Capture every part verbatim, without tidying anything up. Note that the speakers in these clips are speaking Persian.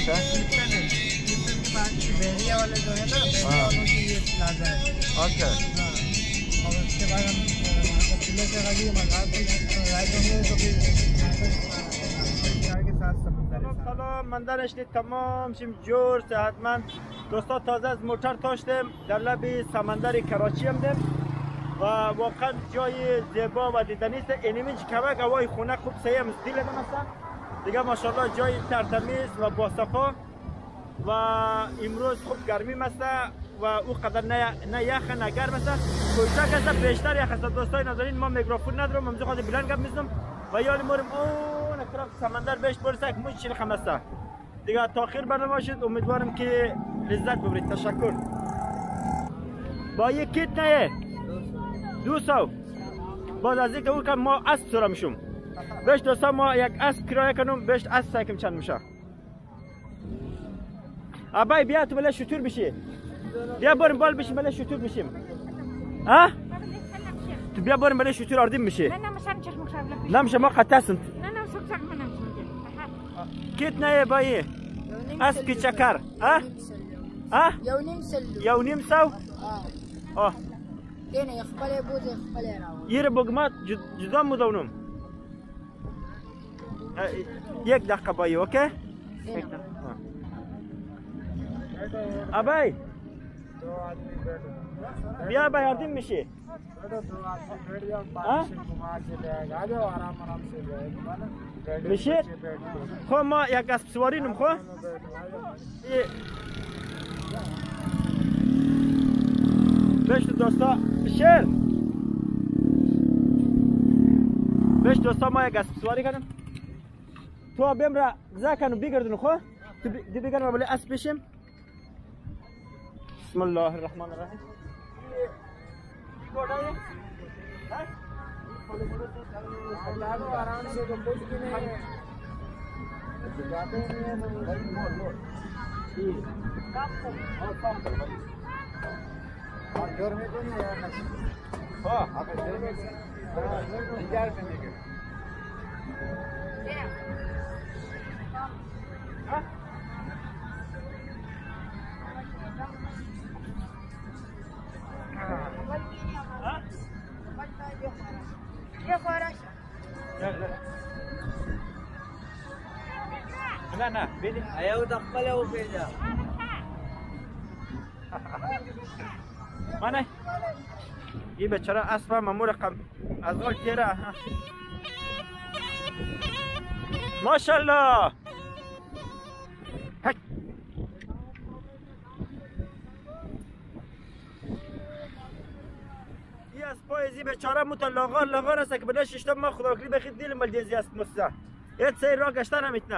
ओके बहरिया वाले जो है ना बहरिया वालों की ये प्लाजा है ओके और उसके बाद हम वहाँ से किले से आगे मजार पर राइड होंगे तो फिर के साथ समुद्र سلام من دانشید تمام شیم جور صحتمند دوستا تازه از موتور تاشتیم در لب سمندر کراچی هم دیم و واقعا جای زیبا و دیدنی است. اینمیج کمک هوای خونه خوب سیه مستیل دمستن دیگه ماشاءالله جای ترتمیز و باصفا و امروز خوب گرمی مسته و او قدر نه نه یخ نه گرم است. کوچک است بیشتر یخ است. دوستای نازنین ما میکروفون ندارم من خود بلند گپ میزنم و یالی مورم اون طرف سمندر بهش برسه که موچ چیل خمسته دیگه تاخیر برنامه باشید. امیدوارم که لذت ببرید. تشکر. با یک کیت نه دو سو بعد از اینکه او که ما اسب سوار میشم بهش دوستا ما یک اسب کرایه کنم بهش اسب سایکم چند میشه. ابای بیا تو بله شطور بشی بیا بریم بال بشیم بله شطور بشیم ها تو بیا بریم بله شطور آردیم میشه. نه نه مشام چشم مشام نمیشه ما قطعسن نه نه سوق سوق منم کیت نه بایی اسب کی چکر ها ها یو نیم سلو یو نیم سو اه کنه يخبل بود يخبل راو یره بگمات جدا مدونم یک دقیقه بایی اوکی ابای بیا بای آردیم میشه میشه خب ما یک اسب سوارینم خب بهش دوستا شیر بهش دوستا ما یک اسب سواری کنم تو بیم را زکنم بگردن خب تو دی بگردن ولی اسب بشیم. بسم الله الرحمن الرحیم. आराम से तो कुछ भी नहीं है जाते हैं और घर में तो नहीं है हाँ आप घर में इंतजार करने के ये फराश نه نه ببین आया दखल है वो भेजा مانه این بیچاره اسب مامور رقم از اول تیره ماشاءالله هک این اسبای زی بیچاره متو لاغار لاغار است که بده ششتم ما خدا کنی بخید دیل ملدیزی اسب مسته ایت سیر را گشتن نمیتنه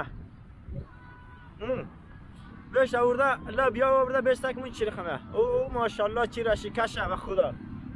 بهش آورده لا بیا آورده بهش تکمون چی رخمه او ماشاءالله چی رشی کشه و خدا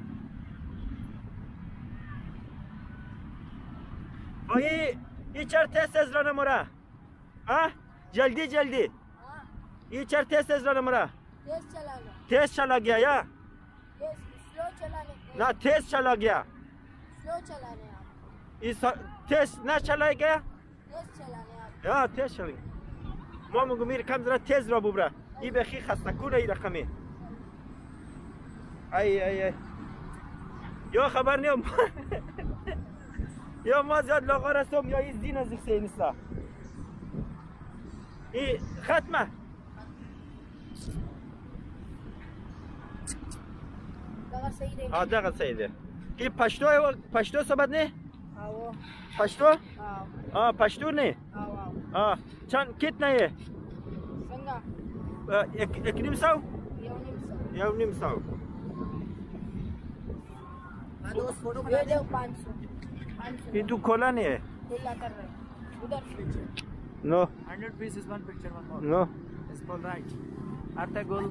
بایی این چر تست از را نموره ها جلدی جلدی این چر تست از را نموره तेज चलाना تست چلا گیا یا तेज स्लो चलाने نه تست چلا گیا स्लो चलाने आप این تست نه چلا گیا तेज चलाने आप یا تست چلا ما میگم میره کم ذره تیز را ببره این بخی خسته کنه این رقمی ای ای ای یا خبر نیم یا ما زیاد لاغر هستم یا این زین از اکسه نیسته این ختمه दगा सही दे آه دقیقا سیده این پشتو پشتو صحبت نه आओ پشتو आओ آه پشتو نه आओ आओ آه چند کت نه संगा یک یک نیم سو यो निम सौ یا نیم سو दोस्त फोटो ये दे पाँच सौ पाँच सौ این تو کلا نه खुला कर रहे उधर पीछे نو hundred pieces one picture one more نو it's for right आरता गोल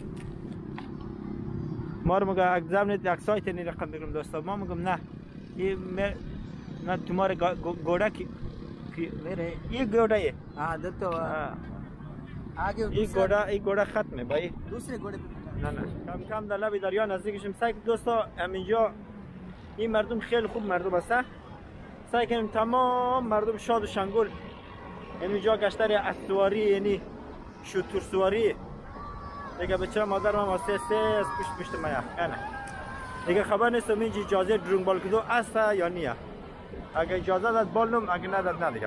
ما رو میگه اگزم نیست یک سایت نی رقم بگیرم دوستا ما میگم نه این نه تمہارے گوڑا کی میرے یہ گوڑا ہے हाँ दत्तो आगे این گوڑا این گوڑا ختمه بایی दूसरे घोड़े نه نه کم کم در لب دریا نزدیکشیم. سعی کنیم دوستا همینجا این مردم خیلی خوب مردم هستن. سعی کنیم تمام مردم شاد و شنگول اینجا گشتر اسواری یعنی شوتور سواری دیگه بچه مادر من واسه سه از پشت پشت میا کنه دیگه خبر نیستم اینجا اجازه درون بال کدو است یا نیه اگه اجازه داد بالم اگه نداد نه دیگه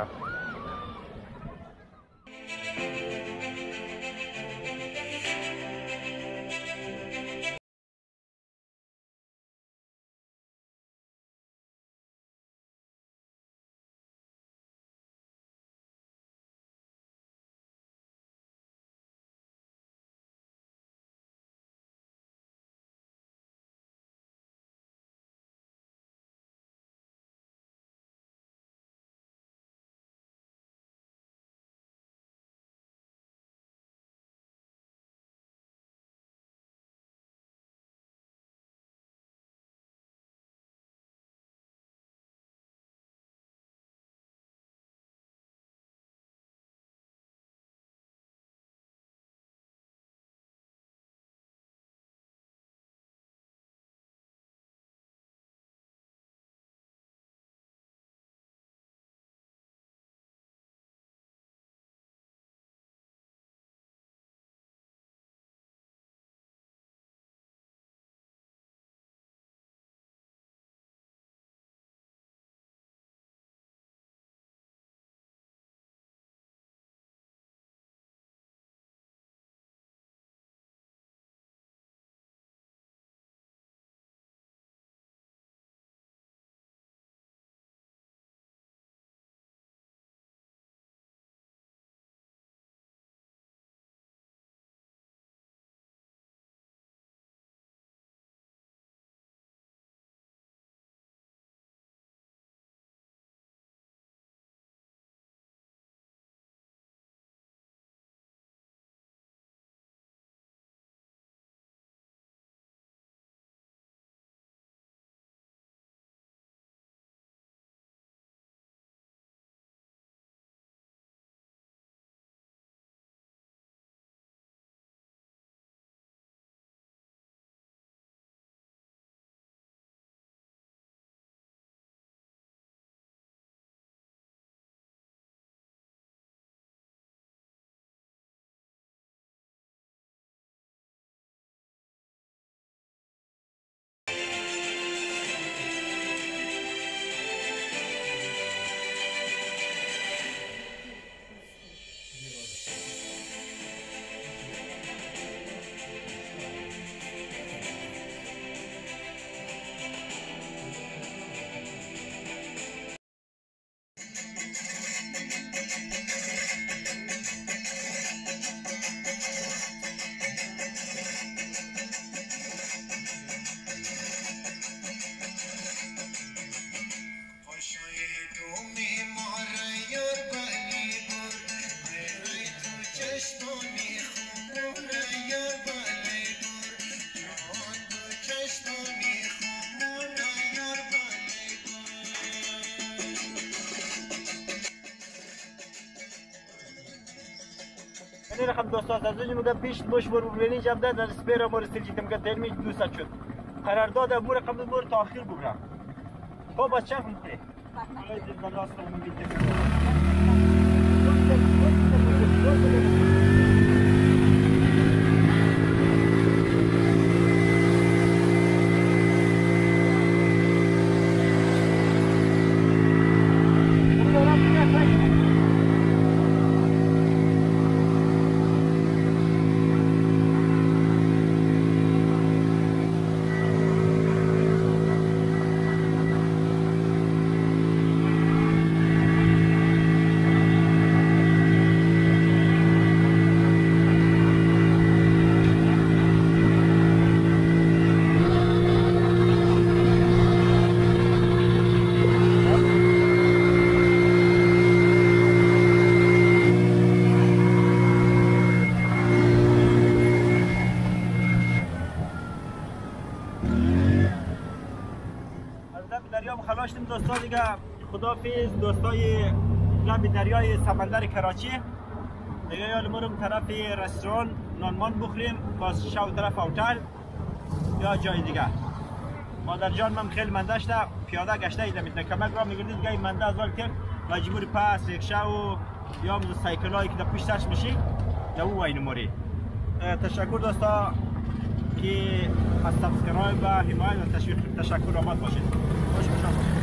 این رقم دوستان از اونجا میگم پیش باش برو ببینید جب داد از سپیر ما رسیدیم که ترمی دوست شد قرارداد ابو رقم بر تاخیر بگیرم خب با چه میکنی ولی دیگه راست میگید دوستان دیگه خدافیز دوستای لب دریای سمندر کراچی دیگه یا بریم طرف رستوران نانمان بخوریم باز شو طرف هتل یا جای دیگه مادر جان من خیلی من داشته پیاده گشته ایده میتونه کمک را میگردید گاهی منده از وال کرد مجبور پس ریکشه و یا سایکل هایی که در پشتش میشی جو وای نموری تشکر دوستا که از سابسکرایب و حمایت و تشویق تشکر آمد باشید خوش باشم